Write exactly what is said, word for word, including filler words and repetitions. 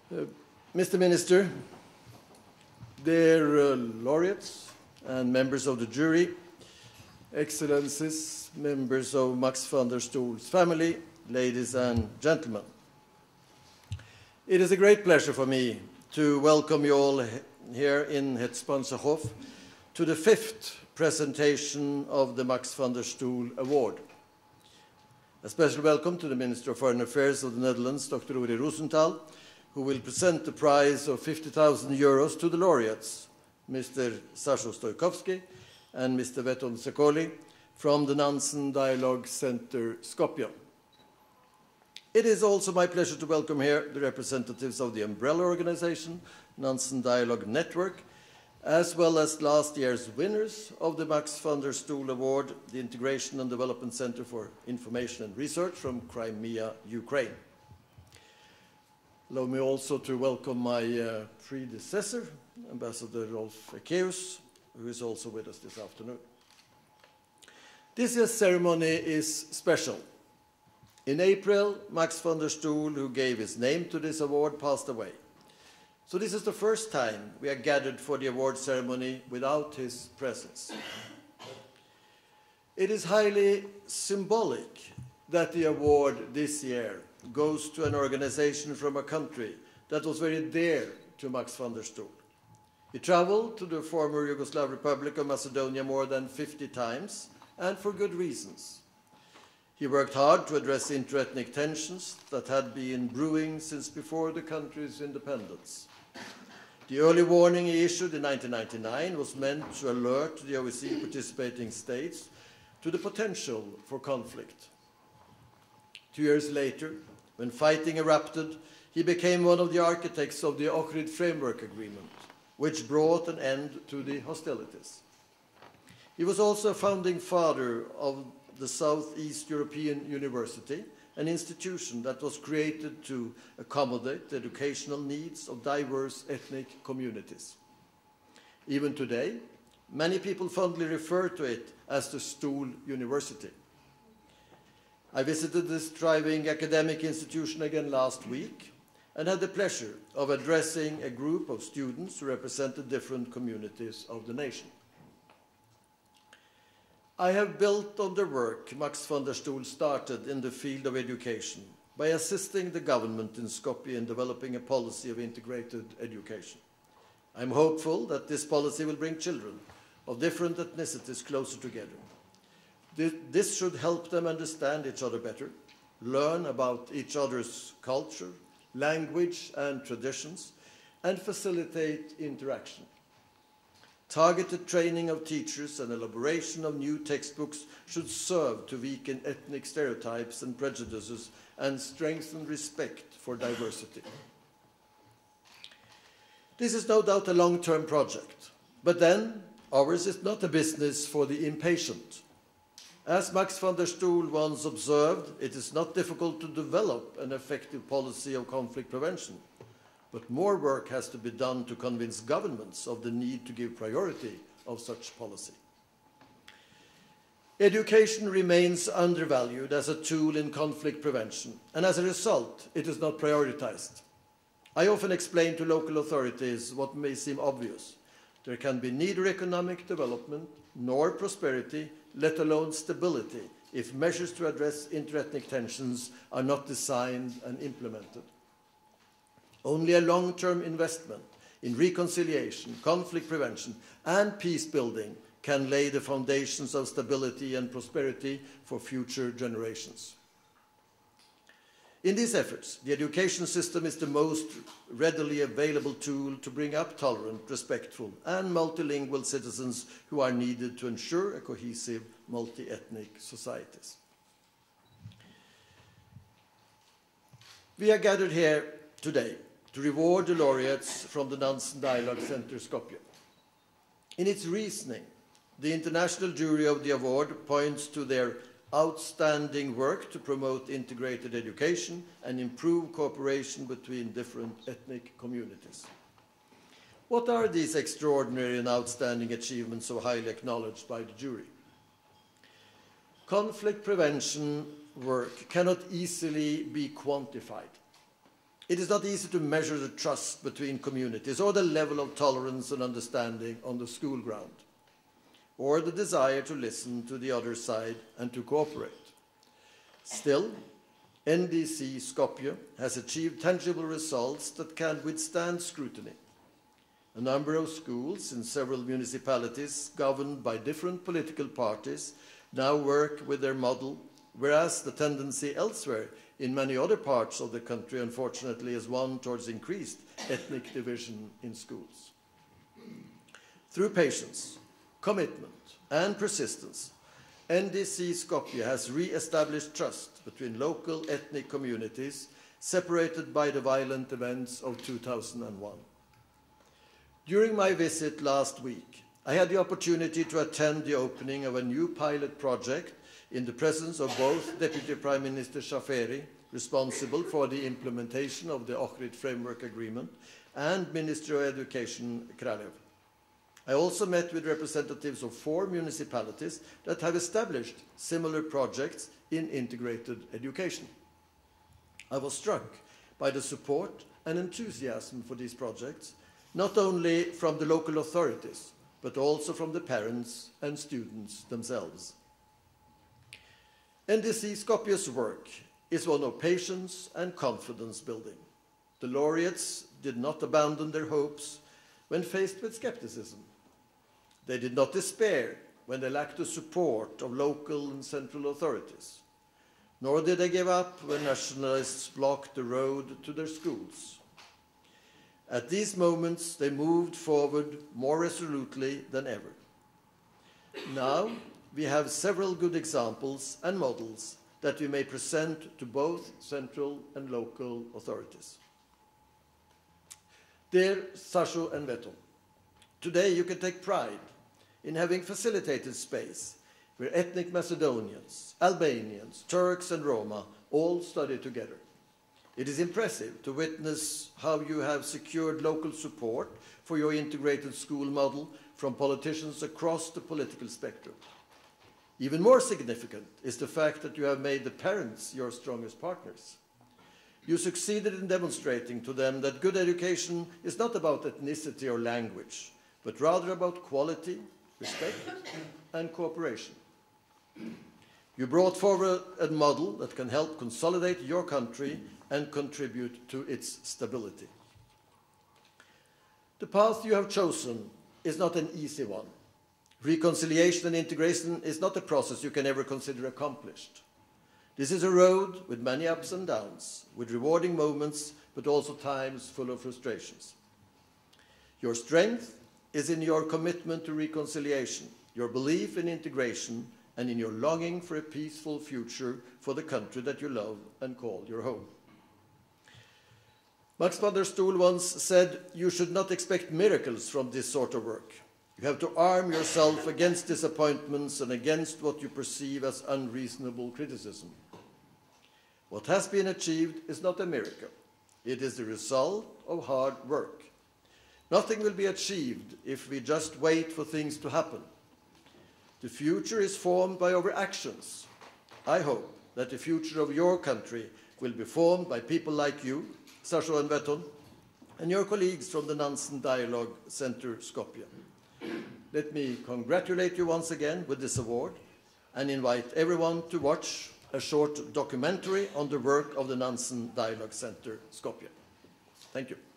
Uh, Mister Minister, dear uh, laureates and members of the jury, Excellencies, members of Max van der Stoel's family, ladies and gentlemen. It is a great pleasure for me to welcome you all here in Het Spanscherhof to the fifth presentation of the Max van der Stoel Award. A special welcome to the Minister of Foreign Affairs of the Netherlands, Doctor Uri Rosenthal, who will present the prize of fifty thousand euros to the laureates, Mister Sasho Stojkovski and Mister Veton Sekoli from the Nansen Dialogue Center, Skopje. It is also my pleasure to welcome here the representatives of the umbrella organization, Nansen Dialogue Network, as well as last year's winners of the Max van der Stoel Award, the Integration and Development Center for Information and Research from Crimea, Ukraine. Allow me also to welcome my uh, predecessor, Ambassador Rolf Ekeus, who is also with us this afternoon. This year's ceremony is special. In April, Max van der Stoel, who gave his name to this award, passed away. So this is the first time we are gathered for the award ceremony without his presence. It is highly symbolic that the award this year goes to an organization from a country that was very dear to Max van der Stoel. He traveled to the former Yugoslav Republic of Macedonia more than fifty times, and for good reasons. He worked hard to address interethnic tensions that had been brewing since before the country's independence. The early warning he issued in nineteen ninety-nine was meant to alert the O S C E participating states to the potential for conflict. Two years later, when fighting erupted, he became one of the architects of the Ohrid Framework Agreement, which brought an end to the hostilities. He was also a founding father of the Southeast European University, an institution that was created to accommodate the educational needs of diverse ethnic communities. Even today, many people fondly refer to it as the Stoel University. I visited this thriving academic institution again last week and had the pleasure of addressing a group of students who represented different communities of the nation. I have built on the work Max van der Stoel started in the field of education by assisting the government in Skopje in developing a policy of integrated education. I'm hopeful that this policy will bring children of different ethnicities closer together. This should help them understand each other better, learn about each other's culture, language, and traditions, and facilitate interaction. Targeted training of teachers and elaboration of new textbooks should serve to weaken ethnic stereotypes and prejudices and strengthen respect for diversity. This is no doubt a long-term project, but then ours is not a business for the impatient. As Max van der Stoel once observed, it is not difficult to develop an effective policy of conflict prevention, but more work has to be done to convince governments of the need to give priority of such policy. Education remains undervalued as a tool in conflict prevention, and as a result, it is not prioritized. I often explain to local authorities what may seem obvious. There can be neither economic development nor prosperity, let alone stability, if measures to address interethnic tensions are not designed and implemented. Only a long-term investment in reconciliation, conflict prevention, and peace building can lay the foundations of stability and prosperity for future generations. In these efforts, the education system is the most readily available tool to bring up tolerant, respectful, and multilingual citizens who are needed to ensure a cohesive, multi-ethnic societies. We are gathered here today to reward the laureates from the Nansen Dialogue Center, Skopje. In its reasoning, the international jury of the award points to their outstanding work to promote integrated education and improve cooperation between different ethnic communities. What are these extraordinary and outstanding achievements so highly acknowledged by the jury? Conflict prevention work cannot easily be quantified. It is not easy to measure the trust between communities or the level of tolerance and understanding on the school ground, or the desire to listen to the other side and to cooperate. Still, N D C Skopje has achieved tangible results that can withstand scrutiny. A number of schools in several municipalities governed by different political parties now work with their model, whereas the tendency elsewhere in many other parts of the country, unfortunately, is one towards increased ethnic division in schools. Through patience, commitment, and persistence, N D C Skopje has re-established trust between local ethnic communities separated by the violent events of two thousand one. During my visit last week, I had the opportunity to attend the opening of a new pilot project in the presence of both Deputy Prime Minister Shaferi, responsible for the implementation of the Ohrid Framework Agreement, and Minister of Education Kralev. I also met with representatives of four municipalities that have established similar projects in integrated education. I was struck by the support and enthusiasm for these projects, not only from the local authorities, but also from the parents and students themselves. N D C Skopje's work is one of patience and confidence building. The laureates did not abandon their hopes when faced with skepticism. They did not despair when they lacked the support of local and central authorities, nor did they give up when nationalists blocked the road to their schools. At these moments, they moved forward more resolutely than ever. Now, we have several good examples and models that we may present to both central and local authorities. Dear Sasho and Veton, today you can take pride in having facilitated space where ethnic Macedonians, Albanians, Turks and Roma all study together. It is impressive to witness how you have secured local support for your integrated school model from politicians across the political spectrum. Even more significant is the fact that you have made the parents your strongest partners. You succeeded in demonstrating to them that good education is not about ethnicity or language, but rather about quality, respect, and cooperation. You brought forward a model that can help consolidate your country and contribute to its stability. The path you have chosen is not an easy one. Reconciliation and integration is not a process you can ever consider accomplished. This is a road with many ups and downs, with rewarding moments, but also times full of frustrations. Your strength is in your commitment to reconciliation, your belief in integration, and in your longing for a peaceful future for the country that you love and call your home. Max van der Stoel once said, "You should not expect miracles from this sort of work. You have to arm yourself against disappointments and against what you perceive as unreasonable criticism." What has been achieved is not a miracle. It is the result of hard work. Nothing will be achieved if we just wait for things to happen. The future is formed by our actions. I hope that the future of your country will be formed by people like you, Sasho and Veton, and your colleagues from the Nansen Dialogue Center Skopje. Let me congratulate you once again with this award and invite everyone to watch a short documentary on the work of the Nansen Dialogue Center Skopje. Thank you.